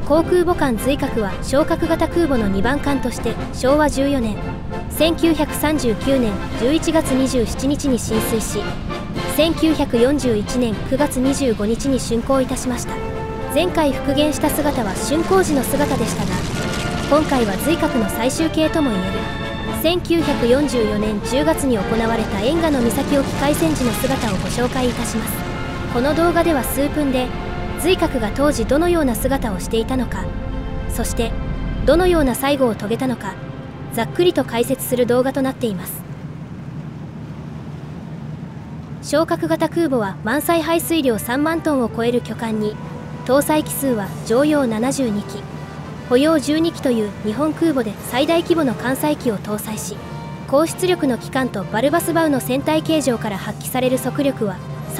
航空母艦随閣は昇格型空母の2番艦として昭和14年1939年11月27日に進水し、1941年9月25日に竣工いたしました。前回復元した姿は竣工時の姿でしたが、今回は随閣の最終形ともいえる1944年10月に行われた遠賀の岬沖海戦時の姿をご紹介いたします。この動画では数分で随閣が当時どのような姿をしていたのか、そしてどのような最後を遂げたのか、ざっくりと解説する動画となっています。昇格型空母は満載排水量3万トンを超える巨艦に、搭載機数は乗用72機、保養12機という日本空母で最大規模の艦載機を搭載し、高出力の機関とバルバスバウの船体形状から発揮される速力は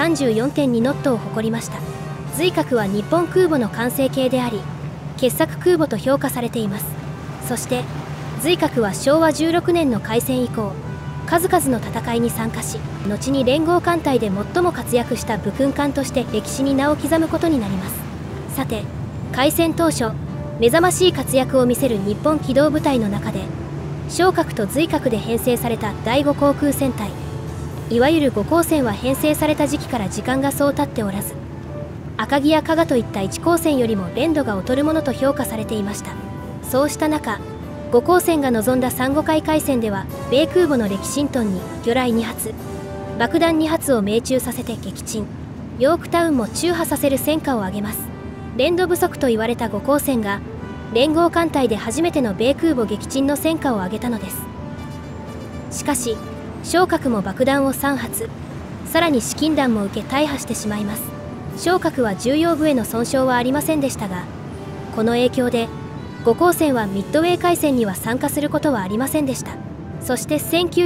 34.2 ノットを誇りました。随閣は日本空母の完成形であり、傑作空母と評価されています。そして随閣は昭和16年の開戦以降、数々の戦いに参加し、後に連合艦隊で最も活躍した武勲艦として歴史に名を刻むことになります。さて、開戦当初目覚ましい活躍を見せる日本機動部隊の中で、昇格と随閣で編成された第5航空戦隊、いわゆる5航戦は編成された時期から時間がそう経っておらず、赤城や加賀といった1航戦よりも練度が劣るものと評価されていました。そうした中、5航戦が臨んだ珊瑚海海戦では、米空母のレキシントンに魚雷2発、爆弾2発を命中させて撃沈、ヨークタウンも中破させる戦果を挙げます。練度不足と言われた5航戦が、連合艦隊で初めての米空母撃沈の戦果を挙げたのです。しかし、昇格も爆弾を3発、さらに資金弾も受け大破してしまいます。昇格は重要部への損傷はありませんでしたが、この影響で5航戦はミッドウェー海戦には参加することはありませんでした。そして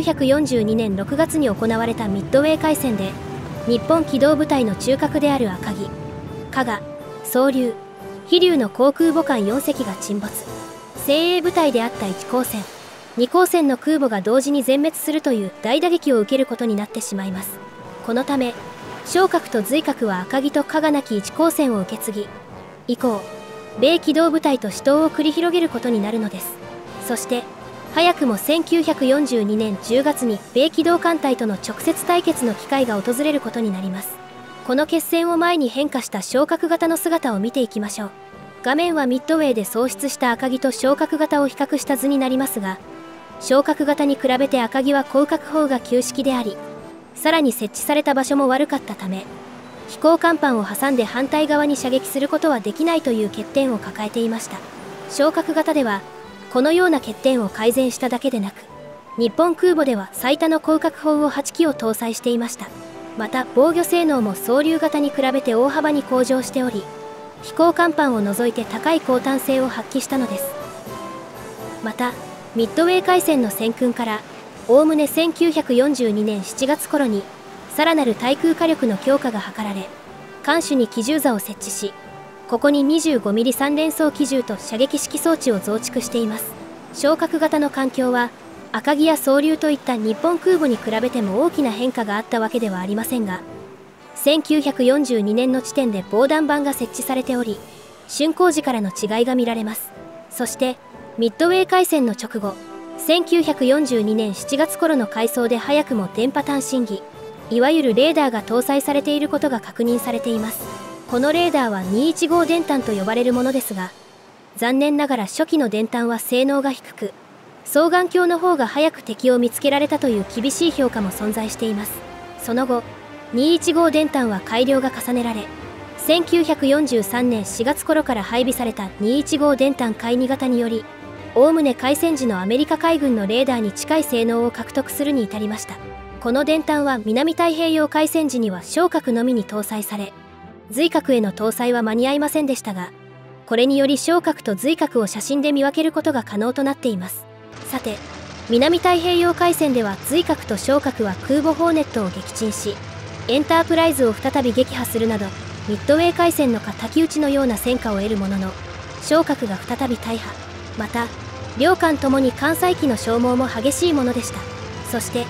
1942年6月に行われたミッドウェー海戦で、日本機動部隊の中核である赤城、加賀、双竜、飛龍の航空母艦4隻が沈没。精鋭部隊であった1航戦、2航戦の空母が同時に全滅するという大打撃を受けることになってしまいます。このため昇格と随閣は赤城と加賀なき1航戦を受け継ぎ、以降米機動部隊と死闘を繰り広げることになるのです。そして早くも1942年10月に米機動艦隊との直接対決の機会が訪れることになります。この決戦を前に変化した昇格型の姿を見ていきましょう。画面はミッドウェーで喪失した赤城と昇格型を比較した図になりますが、昇格型に比べて赤城は広角砲が旧式であり、さらに設置された場所も悪かったため、飛行甲板を挟んで反対側に射撃することはできないという欠点を抱えていました。昇格型ではこのような欠点を改善しただけでなく、日本空母では最多の広角砲を8機を搭載していました。また防御性能も双竜型に比べて大幅に向上しており、飛行甲板を除いて高い高端性を発揮したのです。またミッドウェー海戦の戦訓からおおむね1942年7月頃にさらなる対空火力の強化が図られ、艦首に機銃座を設置し、ここに 25mm 3連装機銃と射撃式装置を増築しています。昇格型の環境は赤城や双竜といった日本空母に比べても大きな変化があったわけではありませんが、1942年の時点で防弾板が設置されており、竣工時からの違いが見られます。そしてミッドウェー海戦の直後、1942年7月頃の改装で早くも電波探信機、いわゆるレーダーが搭載されていることが確認されています。このレーダーは215電炭と呼ばれるものですが、残念ながら初期の電炭は性能が低く、双眼鏡の方が早く敵を見つけられたという厳しい評価も存在しています。その後215電炭は改良が重ねられ、1943年4月頃から配備された215電炭海2型により、おおむね開戦時のアメリカ海軍のレーダーに近い性能を獲得するに至りました。この電炭は南太平洋海戦時には昇格のみに搭載され、随閣への搭載は間に合いませんでしたが、これにより昇格と随閣を写真で見分けることが可能となっています。さて、南太平洋海戦では随閣と昇格は空母ホーネットを撃沈し、エンタープライズを再び撃破するなど、ミッドウェー海戦の敵討ちのような戦果を得るものの、昇格が再び大破。また両艦ともに艦載機の消耗も激しいものでした。そして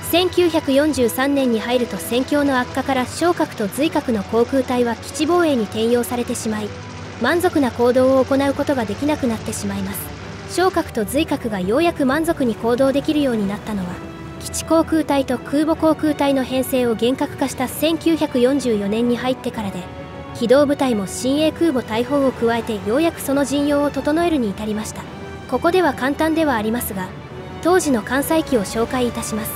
1943年に入ると戦況の悪化から昇格と随閣の航空隊は基地防衛に転用されてしまい、 満足な行動を行うことができなくなってしまいます。小核と髄核がようやく満足に行動できるようになったのは、基地航空隊と空母航空隊の編成を厳格化した1944年に入ってからで、機動部隊も新鋭空母大砲を加えてようやくその陣容を整えるに至りました。ここでは簡単ではありますが、当時の艦載機を紹介いたします。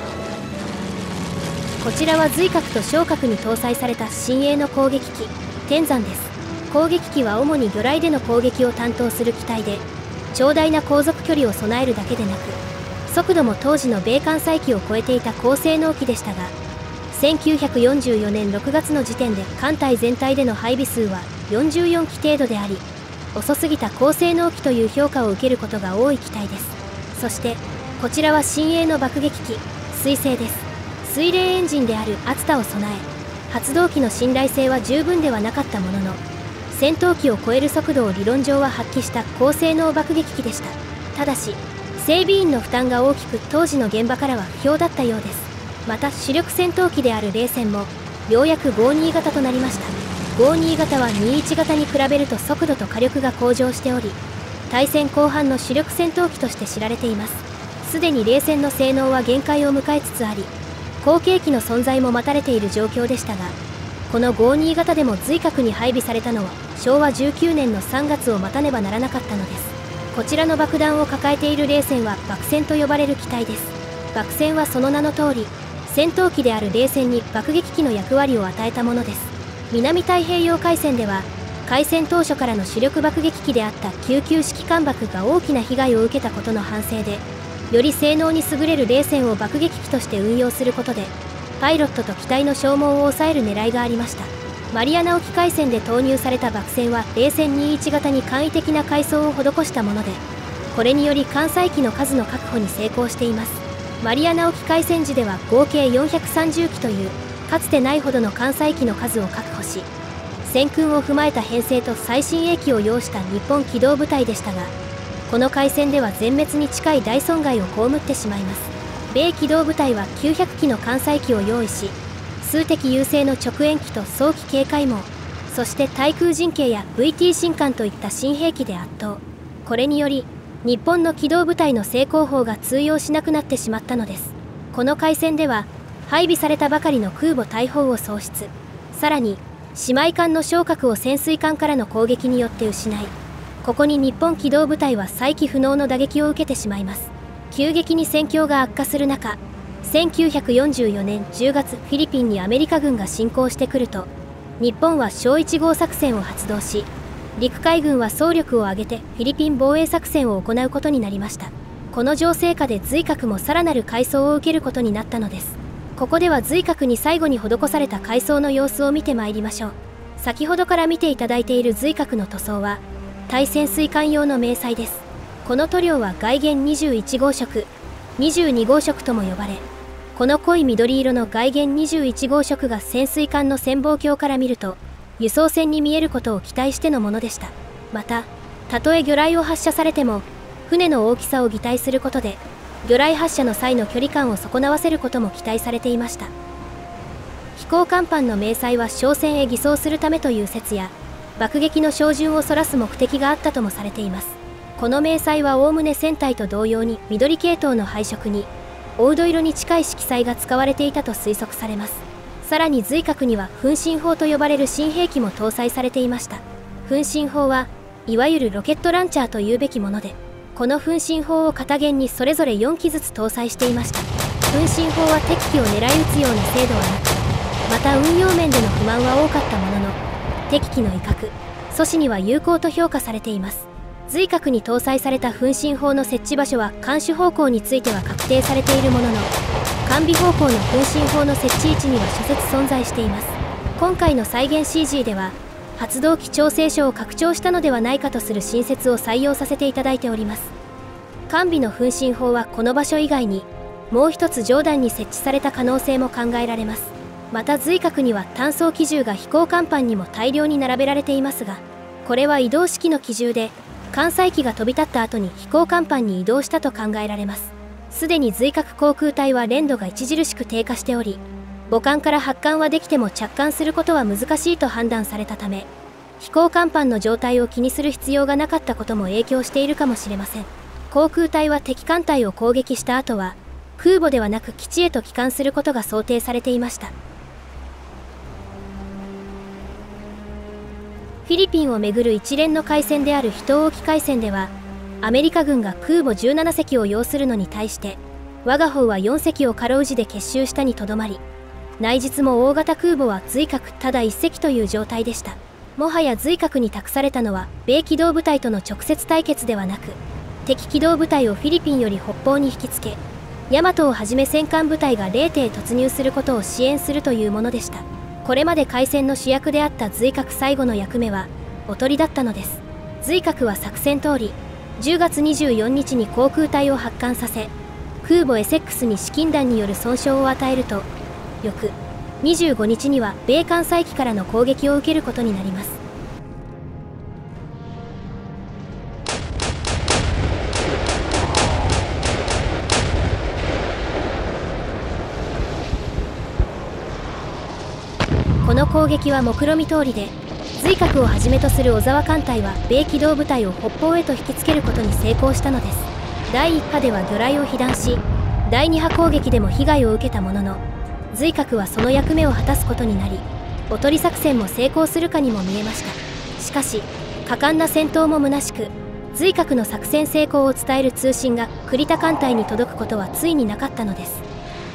こちらは髄核と小核に搭載された新鋭の攻撃機、天山です。攻撃機は主に魚雷での攻撃を担当する機体で、長大な航続距離を備えるだけでなく、速度も当時の米艦載機を超えていた高性能機でしたが、1944年6月の時点で艦隊全体での配備数は44機程度であり、遅すぎた高性能機という評価を受けることが多い機体です。そしてこちらは新鋭の爆撃機、水星です。水冷エンジンである熱田を備え、発動機の信頼性は十分ではなかったものの、戦闘機を超える速度を理論上は発揮した高性能爆撃機でした。ただし整備員の負担が大きく、当時の現場からは不評だったようです。また主力戦闘機である0戦もようやく52型となりました。52型は21型に比べると速度と火力が向上しており、大戦後半の主力戦闘機として知られています。すでに0戦の性能は限界を迎えつつあり、後継機の存在も待たれている状況でしたが、この52型でも髄核に配備されたのは昭和19年の3月を待たねばならなかったのです。こちらの爆弾を抱えている0戦は爆戦と呼ばれる機体です。爆戦はその名の通り、戦闘機である0戦に爆撃機の役割を与えたものです。南太平洋海戦では、開戦当初からの主力爆撃機であった99式艦爆が大きな被害を受けたことの反省で、より性能に優れる0戦を爆撃機として運用することで、パイロットと機体の消耗を抑える狙いがありました。マリアナ沖海戦で投入された爆戦は0戦21型に簡易的な改装を施したもので、これにより艦載機の数の確保に成功しています。マリアナ沖海戦時では合計430機というかつてないほどの艦載機の数を確保し、戦訓を踏まえた編成と最新鋭機を要した日本機動部隊でしたが、この海戦では全滅に近い大損害を被ってしまいます。米機動部隊は900機の艦載機を用意し、数敵優勢の直縁機と早期警戒網、そして対空陣形や VT 進艦といった新兵器で圧倒。これにより日本の機動部隊の正攻法が通用しなくなってしまったのです。この海戦では配備されたばかりの空母大砲を喪失、さらに姉妹艦の小核を潜水艦からの攻撃によって失い、ここに日本機動部隊は再起不能の打撃を受けてしまいます。急激に戦況が悪化する中、1944年10月フィリピンにアメリカ軍が侵攻してくると、日本は小1号作戦を発動し、陸海軍は総力を挙げてフィリピン防衛作戦を行うことになりました。この情勢下で髄核もさらなる改装を受けることになったのです。ここでは髄核に最後に施された改装の様子を見てまいりましょう。先ほどから見ていただいている髄核の塗装は対潜水艦用の迷彩です。この塗料は外弦21号色、22号色とも呼ばれ、この濃い緑色の外弦21号色が潜水艦の潜望鏡から見ると輸送船に見えることを期待してのものでした。また、たとえ魚雷を発射されても船の大きさを擬態することで魚雷発射の際の距離感を損なわせることも期待されていました。飛行甲板の迷彩は商船へ偽装するためという説や、爆撃の照準をそらす目的があったともされています。この迷彩はおおむね船体と同様に緑系統の配色に黄土色に近い色彩が使われていたと推測されます。さらに髄核には噴進砲と呼ばれる新兵器も搭載されていました。噴進砲はいわゆるロケットランチャーというべきもので、この噴進砲を片舷にそれぞれ4機ずつ搭載していました。噴進砲は敵機を狙い撃つような精度はなく、また運用面での不満は多かったものの、敵機の威嚇、阻止には有効と評価されています。髄核に搭載された噴進砲の設置場所は艦首方向については確定されているものの、艦尾方向の噴進砲の設置位置には諸説存在しています。今回の再現 CG では発動機調整所を拡張したのではないかとする新説を採用させていただいております。艦尾の噴進砲はこの場所以外にもう一つ上段に設置された可能性も考えられます。また髄核には単装機銃が飛行甲板にも大量に並べられていますが、これは移動式の機銃で艦載機が飛び立った後に飛行甲板に移動したと考えられます。すでに髄核航空隊は練度が著しく低下しており、母艦から発艦はできても着艦することは難しいと判断されたため、 飛行甲板の状態を気にする必要がなかったことも影響しているかもしれません。航空隊は敵艦隊を攻撃した後は空母ではなく基地へと帰還することが想定されていました。フィリピンをめぐる一連の海戦であるヒト沖海戦では、アメリカ軍が空母17隻を擁するのに対して我が方は4隻を軽氏で結集したにとどまり、内実も大型空母は随閣ただ1隻という状態でした。もはや随閣に託されたのは米機動部隊との直接対決ではなく、敵機動部隊をフィリピンより北方に引きつけ、大和をはじめ戦艦部隊が冷帝突入することを支援するというものでした。これまで海戦の主役であった随閣最後の役目はおとりだったのです。随閣は作戦通り10月24日に航空隊を発艦させ、空母エセックスに資金弾による損傷を与えると、翌25日には米艦載機からの攻撃を受けることになります。この攻撃は目論見通りで、随閣をはじめとする小沢艦隊は米機動部隊を北方へと引きつけることに成功したのです。第1波では魚雷を被弾し、第2波攻撃でも被害を受けたものの、随閣はその役目を果たすことになり、おとり作戦も成功するかにも見えました。しかし果敢な戦闘も虚しく、随閣の作戦成功を伝える通信が栗田艦隊に届くことはついになかったのです。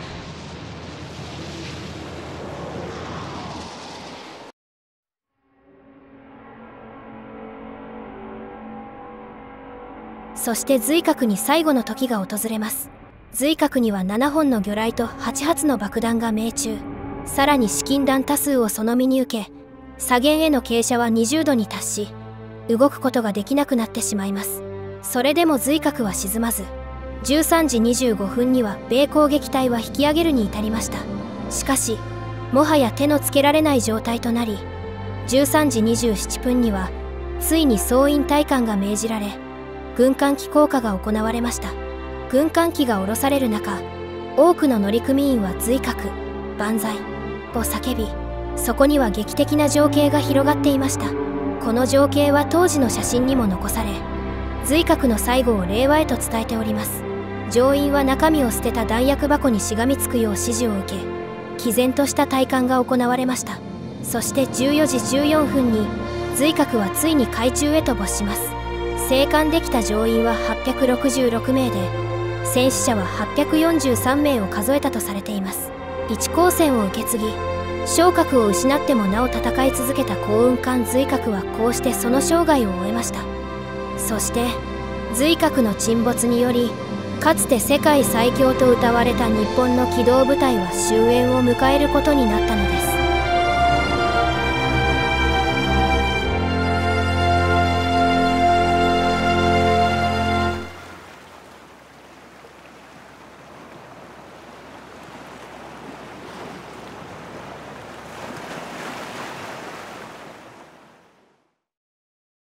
そして随閣に最後の時が訪れます。随閣には7本の魚雷と8発の爆弾が命中。さらに資金弾多数をその身に受け、左舷への傾斜は20度に達し、動くことができなくなってしまいます。それでも随閣は沈まず、13時25分には米攻撃隊は引き上げるに至りました。しかしもはや手のつけられない状態となり、13時27分にはついに総員退艦が命じられ、軍艦機降下が行われました。軍艦機が降ろされる中、多くの乗組員は随閣万歳を叫び、そこには劇的な情景が広がっていました。この情景は当時の写真にも残され、随閣の最後を令和へと伝えております。乗員は中身を捨てた弾薬箱にしがみつくよう指示を受け、毅然とした退艦が行われました。そして14時14分に随閣はついに海中へと没します。生還できた乗員は866名で、戦死者は843名を数えたとされています。一光線を受け継ぎ、昇格を失ってもなお戦い続けた幸運艦随閣はこうしてその生涯を終えました。そして随閣の沈没により、かつて世界最強と謳われた日本の機動部隊は終焉を迎えることになったのです。